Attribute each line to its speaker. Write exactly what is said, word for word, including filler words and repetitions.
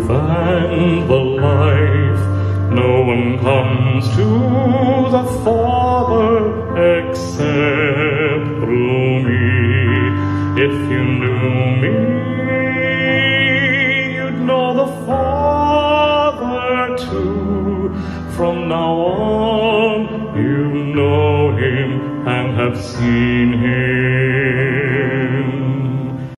Speaker 1: truth and the life. No one comes to the Father except through me. If you knew me, you'd know the Father too. From now on, you know him and have seen him.